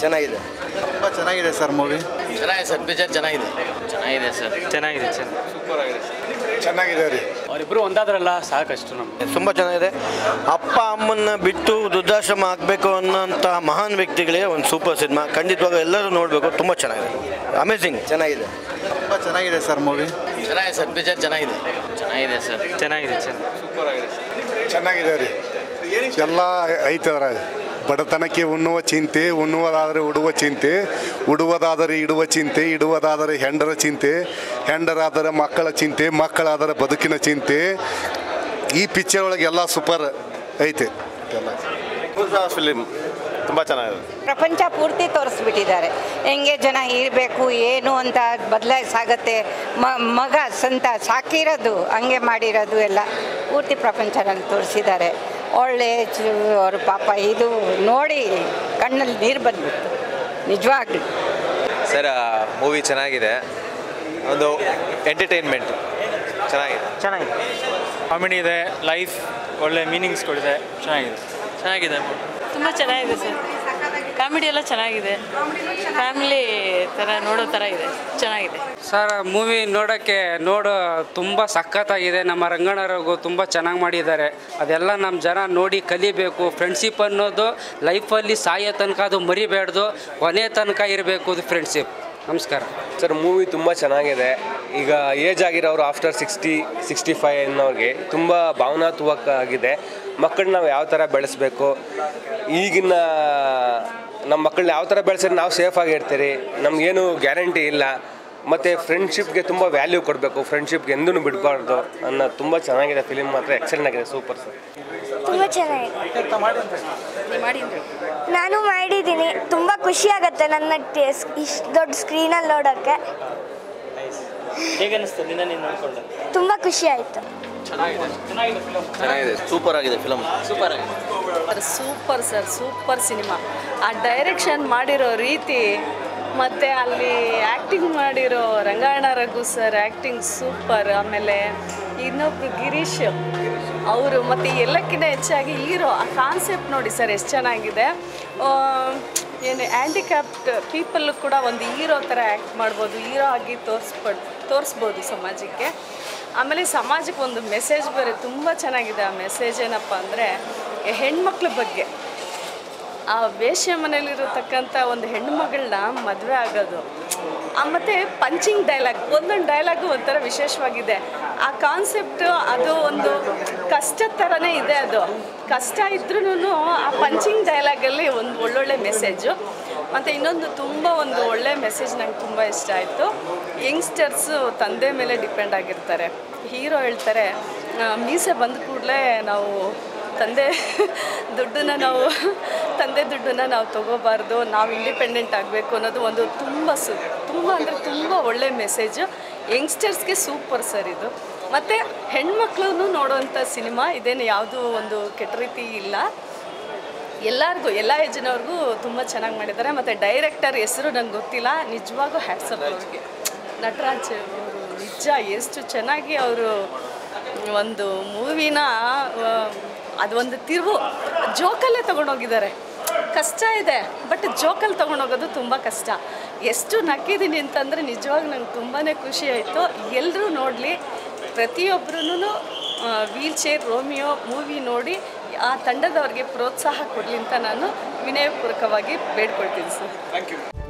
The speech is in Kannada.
ಚೆನ್ನಾಗಿದೆ, ತುಂಬ ಚೆನ್ನಾಗಿದೆ ಸರ್ ಮೂವಿ. ಚೆನ್ನಾಗಿದೆ ಸರ್, ಪಿಕ್ಚರ್ ಚೆನ್ನಾಗಿದೆ. ಚೆನ್ನಾಗಿದೆ ಸರ್, ಚೆನ್ನಾಗಿದೆ ಸರ್, ಸೂಪರ್ ಆಗಿದೆ, ಚೆನ್ನಾಗಿದೆ ರೀ. ಅವರಿಬ್ಬರು ಒಂದಾದ್ರಲ್ಲ ಸಾಕಷ್ಟು ನಮ್ಗೆ. ತುಂಬ ಚೆನ್ನಾಗಿದೆ. ಅಪ್ಪ ಅಮ್ಮನ್ನ ಬಿಟ್ಟು ವೃದ್ಧಾಶ್ರಮ ಆಗಬೇಕು ಅನ್ನೋಂಥ ಮಹಾನ್ ವ್ಯಕ್ತಿಗಳಿಗೆ ಒಂದು ಸೂಪರ್ ಸಿನಿಮಾ. ಖಂಡಿತವಾಗ ಎಲ್ಲರೂ ನೋಡಬೇಕು. ತುಂಬ ಚೆನ್ನಾಗಿದೆ, ಅಮೇಝಿಂಗ್, ಚೆನ್ನಾಗಿದೆ, ತುಂಬ ಚೆನ್ನಾಗಿದೆ ಸರ್ ಮೂವಿ. ಚೆನ್ನಾಗಿದೆ ಸರ್, ಪಿಕ್ಚರ್ ಚೆನ್ನಾಗಿದೆ. ಚೆನ್ನಾಗಿದೆ ಸರ್, ಚೆನ್ನಾಗಿದೆ ಸರ್, ಸೂಪರ್ ಆಗಿದೆ, ಚೆನ್ನಾಗಿದೆ ರೀ. ಎಲ್ಲ ಐತದ್ರ ಬಡತನಕ್ಕೆ ಉಣ್ಣುವ ಚಿಂತೆ, ಉಣ್ಣುವುದಾದರೆ ಉಡುವ ಚಿಂತೆ, ಉಡುವುದಾದರೆ ಇಡುವ ಚಿಂತೆ, ಇಡುವುದಾದರೆ ಹೆಂಡರ ಚಿಂತೆ, ಹೆಂಡರಾದರೆ ಮಕ್ಕಳ ಚಿಂತೆ, ಮಕ್ಕಳಾದರೆ ಬದುಕಿನ ಚಿಂತೆ. ಈ ಪಿಕ್ಚರ್ ಒಳಗೆ ಎಲ್ಲ ಸೂಪರ್ ಐತೆ. ಫಿಲಿಮ್ ತುಂಬ ಚೆನ್ನಾಗಿದೆ. ಪ್ರಪಂಚ ಪೂರ್ತಿ ತೋರಿಸ್ಬಿಟ್ಟಿದ್ದಾರೆ ಹೆಂಗೆ ಜನ ಇರಬೇಕು ಏನು ಅಂತ ಬದಲಾಯಿಸಾಗತ್ತೆ. ಮಗ ಸ್ವಂತ ಸಾಕಿರೋದು ಹಂಗೆ ಮಾಡಿರೋದು ಎಲ್ಲ ಪೂರ್ತಿ ಪ್ರಪಂಚನಲ್ಲಿ ತೋರಿಸಿದ್ದಾರೆ. ಒಳ್ಳೆ ಅವರು ಪಾಪ ಇದು ನೋಡಿ ಕಣ್ಣಲ್ಲಿ ನೀರು ಬಂದ್ಬಿಟ್ಟು ನಿಜವಾಗ್ಲೂ. ಸರ್ ಮೂವಿ ಚೆನ್ನಾಗಿದೆ, ಒಂದು ಎಂಟರ್ಟೈನ್ಮೆಂಟ್ ಚೆನ್ನಾಗಿದೆ. ಕಾಮಿಡಿ ಇದೆ, ಲೈಫ್ ಒಳ್ಳೆ ಮೀನಿಂಗ್ಸ್ಗಳಿದೆ, ಚೆನ್ನಾಗಿದೆ. ಚೆನ್ನಾಗಿದೆ, ತುಂಬ ಚೆನ್ನಾಗಿದೆ ಸರ್. ಕಾಮಿಡಿ ಎಲ್ಲ ಚೆನ್ನಾಗಿದೆ, ಫ್ಯಾಮಿಲಿ ಥರ ನೋಡೋ ಥರ ಇದೆ, ಚೆನ್ನಾಗಿದೆ ಸರ್. ಮೂವಿ ನೋಡೋಕ್ಕೆ ತುಂಬ ಸಖತ್ತಾಗಿದೆ. ನಮ್ಮ ರಂಗಣ್ಣವ್ರಿಗೂ ತುಂಬ ಚೆನ್ನಾಗಿ ಮಾಡಿದ್ದಾರೆ. ಅದೆಲ್ಲ ನಮ್ಮ ಜನ ನೋಡಿ ಕಲಿಬೇಕು. ಫ್ರೆಂಡ್ಶಿಪ್ ಅನ್ನೋದು ಲೈಫಲ್ಲಿ ಸಾಯೋ ತನಕ ಅದು ಮರಿಬೇಡ್ದು, ಕೊನೆ ತನಕ ಇರಬೇಕು ಅದು ಫ್ರೆಂಡ್ಶಿಪ್. ನಮಸ್ಕಾರ ಸರ್. ಮೂವಿ ತುಂಬ ಚೆನ್ನಾಗಿದೆ. ಈಗ ಏಜ್ ಆಗಿರೋರು ಆಫ್ಟರ್ 60-65 ಅನ್ನೋರಿಗೆ ತುಂಬ ಭಾವನಾತ್ಮಕ ಆಗಿದೆ. ಮಕ್ಕಳನ್ನ ನಾವು ಯಾವ ಥರ ಬೆಳೆಸಬೇಕು, ಈಗಿನ ನಮ್ಮ ಮಕ್ಕಳನ್ನ ಯಾವ ಥರ ಬೆಳೆಸಿದ್ರೆ ನಾವು ಸೇಫಾಗಿ ಇರ್ತೀರಿ, ನಮಗೇನು ಗ್ಯಾರಂಟಿ ಇಲ್ಲ. ಮತ್ತು ಫ್ರೆಂಡ್ಶಿಪ್ಗೆ ತುಂಬ ವ್ಯಾಲ್ಯೂ ಕೊಡಬೇಕು, ಫ್ರೆಂಡ್ಶಿಪ್ಗೆ ಎಂದೂ ಬಿಡಬಾರ್ದು ಅನ್ನೋ ತುಂಬ ಚೆನ್ನಾಗಿದೆ. ಫಿಲಿಮ್ ಮಾತ್ರ ಎಕ್ಸಲೆಂಟ್ ಆಗಿದೆ, ಸೂಪರ್ ಸರ್. ತುಂಬ ಚೆನ್ನಾಗಿದೆ. ನಾನು ಮಾಡಿದ್ದೀನಿ. ತುಂಬ ಖುಷಿ ಆಗುತ್ತೆ ನನ್ನ ಇಷ್ಟು ದೊಡ್ಡ ಸ್ಕ್ರೀನಲ್ಲಿ ನೋಡೋಕ್ಕೆ. ಹೇಗೆ ಅನಿಸ್ತು ನಿನ್ನ ನೀನು ನೋಡ್ಕೊಂಡು? ತುಂಬ ಖುಷಿ ಆಯಿತು. ಚೆನ್ನಾಗಿದೆ, ಸೂಪರ್ ಆಗಿದೆ ಫಿಲಮ್. ಸೂಪರ್ ಆಗಿದೆ, ಸೂಪರ್ ಸರ್, ಸೂಪರ್ ಸಿನಿಮಾ. ಆ ಡೈರೆಕ್ಷನ್ ಮಾಡಿರೋ ರೀತಿ ಮತ್ತು ಅಲ್ಲಿ ಆ್ಯಕ್ಟಿಂಗ್ ಮಾಡಿರೋ Rangayana Raghu sir acting super. ಆಮೇಲೆ ಇನ್ನೊಬ್ರು ಗಿರೀಶ್ ಅವರು, ಮತ್ತು ಎಲ್ಲಕ್ಕಿಂತ ಹೆಚ್ಚಾಗಿ ಹೀರೋ ಆ ಕಾನ್ಸೆಪ್ಟ್ ನೋಡಿ ಸರ್ ಎಷ್ಟು ಚೆನ್ನಾಗಿದೆ. ಏನು ಹ್ಯಾಂಡಿಕ್ಯಾಪ್ಟ್ ಪೀಪಲ್ ಕೂಡ ಒಂದು ಹೀರೋ ಥರ ಆ್ಯಕ್ಟ್ ಮಾಡ್ಬೋದು, ಹೀರೋ ಆಗಿ ತೋರಿಸ್ಬೋದು ಸಮಾಜಕ್ಕೆ. ಆಮೇಲೆ ಸಮಾಜಕ್ಕೆ ಒಂದು ಮೆಸೇಜ್ ಬೇರೆ ತುಂಬ ಚೆನ್ನಾಗಿದೆ. ಆ ಮೆಸೇಜ್ ಏನಪ್ಪ ಅಂದರೆ ಹೆಣ್ಮಕ್ಳ ಬಗ್ಗೆ. ಆ ವೇಶ್ಯ ಮನೇಲಿರತಕ್ಕಂಥ ಒಂದು ಹೆಣ್ಣುಮಗಳನ್ನ ಮದುವೆ ಆಗೋದು, ಮತ್ತು ಪಂಚಿಂಗ್ ಡೈಲಾಗ್, ಒಂದೊಂದು ಡೈಲಾಗು ಒಂಥರ ವಿಶೇಷವಾಗಿದೆ. ಆ ಕಾನ್ಸೆಪ್ಟು ಅದು ಒಂದು ಕಷ್ಟದ ಥರನೇ ಇದೆ. ಅದು ಕಷ್ಟ ಇದ್ರೂ ಆ ಪಂಚಿಂಗ್ ಡೈಲಾಗಲ್ಲಿ ಒಂದು ಒಳ್ಳೊಳ್ಳೆ ಮೆಸೇಜು. ಮತ್ತು ಇನ್ನೊಂದು ತುಂಬ ಒಂದು ಒಳ್ಳೆ ಮೆಸೇಜ್ ನಂಗೆ ತುಂಬ ಇಷ್ಟ ಆಯಿತು. ಯಂಗ್ಸ್ಟರ್ಸು ತಂದೆ ಮೇಲೆ ಡಿಪೆಂಡ್ ಆಗಿರ್ತಾರೆ. ಹೀರೋ ಹೇಳ್ತಾರೆ ಮೀಸೆ ಬಂದ ಕೂಡಲೇ ನಾವು ತಂದೆ ದುಡ್ಡನ್ನು ನಾವು ತೊಗೋಬಾರ್ದು, ನಾವು ಇಂಡಿಪೆಂಡೆಂಟ್ ಆಗಬೇಕು ಅನ್ನೋದು ಒಂದು ತುಂಬ ಅಂದರೆ ತುಂಬ ಒಳ್ಳೆ ಮೆಸೇಜು. ಯಂಗ್ಸ್ಟರ್ಸ್ಗೆ ಸೂಪರ್ ಸರ್ ಇದು. ಮತ್ತು ಹೆಣ್ಮಕ್ಳು ನೋಡುವಂಥ ಸಿನಿಮಾ ಇದೇನು ಯಾವುದೂ ಒಂದು ಕೆಟ್ಟ ರೀತಿ ಇಲ್ಲ. ಎಲ್ಲರಿಗೂ ಎಲ್ಲ ಏಜಿನವ್ರಿಗೂ ತುಂಬ ಚೆನ್ನಾಗಿ ಮಾಡಿದ್ದಾರೆ. ಮತ್ತು ಡೈರೆಕ್ಟರ್ ಹೆಸರು ನಂಗೆ ಗೊತ್ತಿಲ್ಲ, ನಿಜವಾಗೂ ಹ್ಯಾಟ್ಸಪ್ ಅವ್ರಿಗೆ. ನಟರಾಜ್ ಅವರು ನಿಜ ಎಷ್ಟು ಚೆನ್ನಾಗಿ ಅವರು ಒಂದು ಮೂವಿನ ಅದು ಒಂದು ತಿರುವು ಜೋಕಲ್ಲೇ ತೊಗೊಂಡೋಗಿದ್ದಾರೆ. ಕಷ್ಟ ಇದೆ, ಬಟ್ ಜೋಕಲ್ಲಿ ತೊಗೊಂಡೋಗೋದು ತುಂಬ ಕಷ್ಟ. ಎಷ್ಟು ನಕ್ಕಿದ್ದೀನಿ ಅಂತಂದರೆ ನಿಜವಾಗಿ ನಂಗೆ ತುಂಬಾ ಖುಷಿ ಆಯಿತು. ಎಲ್ಲರೂ ನೋಡಲಿ, ಪ್ರತಿಯೊಬ್ಬರೂ ವೀಲ್ ಚೇರ್ ರೋಮಿಯೋ ಮೂವಿ ನೋಡಿ ಆ ತಂಡದವ್ರಿಗೆ ಪ್ರೋತ್ಸಾಹ ಕೊಡಲಿ ಅಂತ ನಾನು ವಿನಯಪೂರ್ವಕವಾಗಿ ಬೇಡ್ಕೊಳ್ತೀನಿ ಸರ್. Thank you.